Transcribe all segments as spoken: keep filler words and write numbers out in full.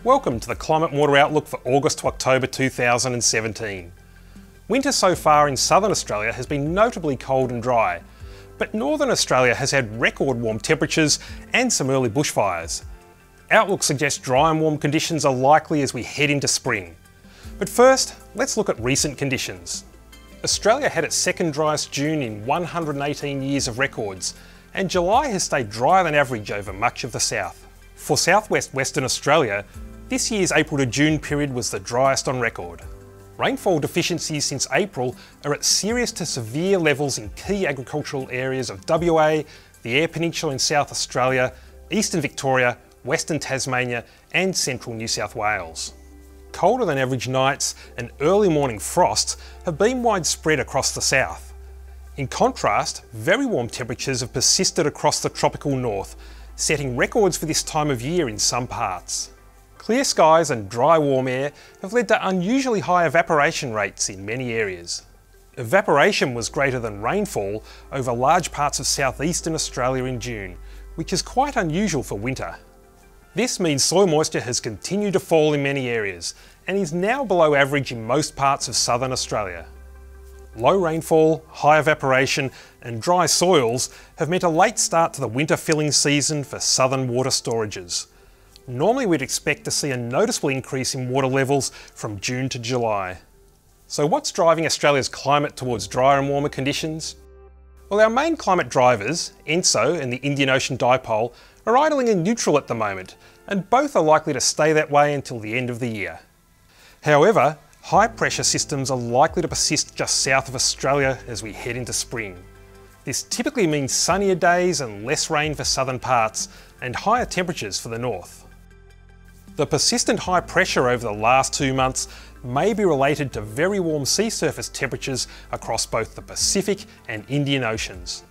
Welcome to the Climate and Water Outlook for August to October two thousand seventeen. Winter so far in southern Australia has been notably cold and dry, but northern Australia has had record warm temperatures and some early bushfires. Outlook suggests dry and warm conditions are likely as we head into spring. But first, let's look at recent conditions. Australia had its second driest June in one hundred eighteen years of records, and July has stayed drier than average over much of the south. For southwest Western Australia, this year's April to June period was the driest on record. Rainfall deficiencies since April are at serious to severe levels in key agricultural areas of W A, the Eyre Peninsula in South Australia, eastern Victoria, western Tasmania and central New South Wales. Colder than average nights and early morning frosts have been widespread across the south. In contrast, very warm temperatures have persisted across the tropical north, setting records for this time of year in some parts. Clear skies and dry warm air have led to unusually high evaporation rates in many areas. Evaporation was greater than rainfall over large parts of southeastern Australia in June, which is quite unusual for winter. This means soil moisture has continued to fall in many areas and is now below average in most parts of southern Australia. Low rainfall, high evaporation and dry soils have meant a late start to the winter filling season for southern water storages. Normally we'd expect to see a noticeable increase in water levels from June to July. So what's driving Australia's climate towards drier and warmer conditions? Well, our main climate drivers, ENSO and the Indian Ocean Dipole, are idling in neutral at the moment, and both are likely to stay that way until the end of the year. However, high pressure systems are likely to persist just south of Australia as we head into spring. This typically means sunnier days and less rain for southern parts, and higher temperatures for the north. The persistent high pressure over the last two months may be related to very warm sea surface temperatures across both the Pacific and Indian Oceans.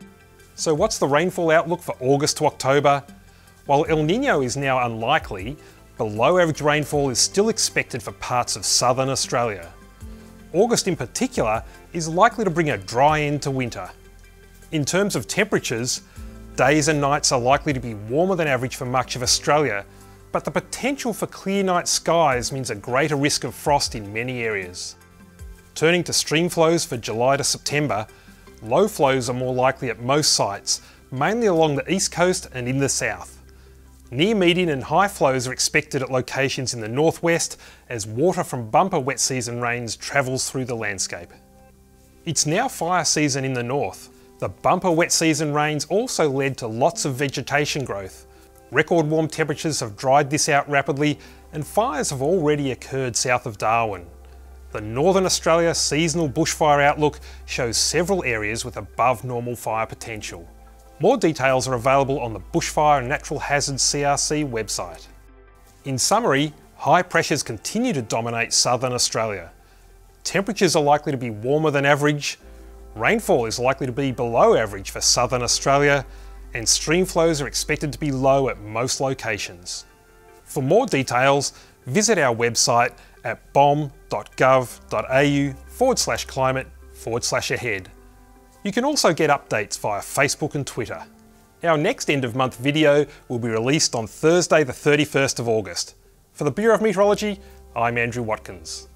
So what's the rainfall outlook for August to October? While El Niño is now unlikely, below average rainfall is still expected for parts of southern Australia. August in particular is likely to bring a dry end to winter. In terms of temperatures, days and nights are likely to be warmer than average for much of Australia, but the potential for clear night skies means a greater risk of frost in many areas. Turning to stream flows for July to September, low flows are more likely at most sites, mainly along the east coast and in the south. Near median and high flows are expected at locations in the northwest as water from bumper wet season rains travels through the landscape. It's now fire season in the north. The bumper wet season rains also led to lots of vegetation growth. Record warm temperatures have dried this out rapidly and fires have already occurred south of Darwin. The Northern Australia seasonal bushfire outlook shows several areas with above normal fire potential. More details are available on the Bushfire and Natural Hazards C R C website. In summary, high pressures continue to dominate southern Australia. Temperatures are likely to be warmer than average, rainfall is likely to be below average for southern Australia, and stream flows are expected to be low at most locations. For more details, visit our website at bom dot gov dot a u forward slash climate forward slash ahead. You can also get updates via Facebook and Twitter. Our next end of month video will be released on Thursday the thirty-first of August. For the Bureau of Meteorology, I'm Andrew Watkins.